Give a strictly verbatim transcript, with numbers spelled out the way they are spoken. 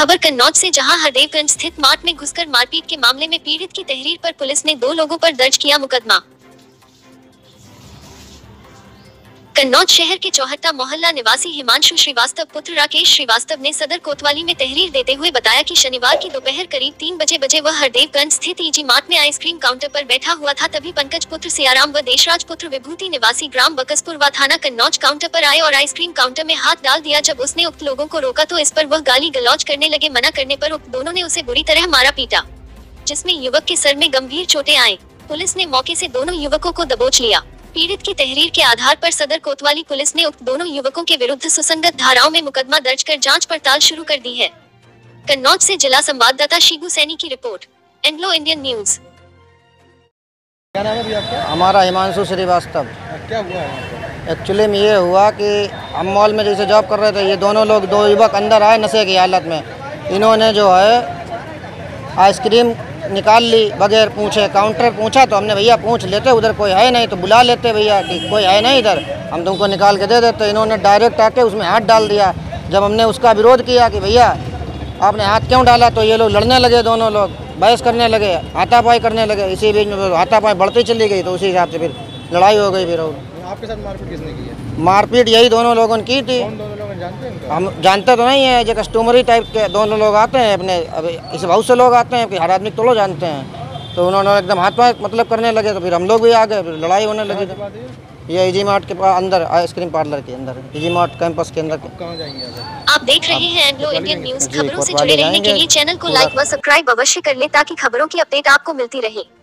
खबर कन्नौज से, जहां हरदेवगंज स्थित मार्ट में घुसकर मारपीट के मामले में पीड़ित की तहरीर पर पुलिस ने दो लोगों पर दर्ज किया मुकदमा। कन्नौज शहर के चौहट्टा मोहल्ला निवासी हिमांशु श्रीवास्तव पुत्र राकेश श्रीवास्तव ने सदर कोतवाली में तहरीर देते हुए बताया कि शनिवार की दोपहर करीब तीन बजे बजे वह हरदेवगंज स्थित ईजी मार्ट में आइसक्रीम काउंटर पर बैठा हुआ था। तभी पंकज पुत्र सियाराम व देशराज पुत्र विभूति निवासी ग्राम बकसपुर व थाना कन्नौज काउंटर पर आए और आइसक्रीम काउंटर में हाथ डाल दिया। जब उसने उक्त लोगों को रोका तो इस पर वह गाली गलौज करने लगे। मना करने पर उक्त दोनों ने उसे बुरी तरह मारा पीटा, जिसमें युवक के सर में गंभीर चोटें आई। पुलिस ने मौके से दोनों युवकों को दबोच लिया। पीड़ित की तहरीर के आधार पर सदर कोतवाली पुलिस ने उक्त दोनों युवकों के विरुद्ध सुसंगत धाराओं में मुकदमा दर्ज कर जांच पड़ताल शुरू कर दी है। कन्नौज से जिला संवाददाता शीगू सैनी की रिपोर्ट, एंग्लो इंडियन न्यूज। क्या नाम है भैया आपका? हमारा हिमांशु श्रीवास्तव। क्या हुआ है? एक्चुअली में ये हुआ कि हम मॉल में जैसे जॉब कर रहे थे, ये दोनों लोग दो युवक अंदर आए नशे की हालत में। इन्होंने जो है आइसक्रीम निकाल ली बगैर पूछे। काउंटर पूछा तो हमने भैया पूछ लेते, उधर कोई है नहीं तो बुला लेते भैया कि कोई है नहीं इधर, हम तुमको निकाल के दे देते। इन्होंने डायरेक्ट आके उसमें हाथ डाल दिया। जब हमने उसका विरोध किया कि भैया आपने हाथ क्यों डाला, तो ये लोग लड़ने लगे, दोनों लोग बहस करने लगे, हाथापाई करने लगे। इसी बीच में हाथापाई बढ़ती चली गई तो उसी हिसाब से फिर लड़ाई हो गई। फिर आपके साथ मारपीट किसने की है? मारपीट यही दोनों लोगों ने की थी। कौन दोनों लोग जानते हैं? हम जानते तो नहीं है, जो कस्टमरी टाइप के दोनों लोग आते हैं अपने। अब इस बहुत से लोग आते हैं कि हर आदमी तो लोग जानते हैं। तो उन्होंने एकदम हाथ पाँव मतलब करने लगे, तो फिर हम लोग भी आ गए, फिर लड़ाई होने लगी। ये ईजी मार्ट के पास अंदर आइसक्रीम पार्लर के अंदर, ईजी मार्ट कैंपस के अंदर। कहाँ जाएंगे? आप देख रहे हैं एंग्लो इंडियन न्यूज। खबरों से जुड़े रहने के लिए चैनल को लाइक व सब्सक्राइब अवश्य कर ले ताकि खबरों की अपडेट आपको मिलती रहे।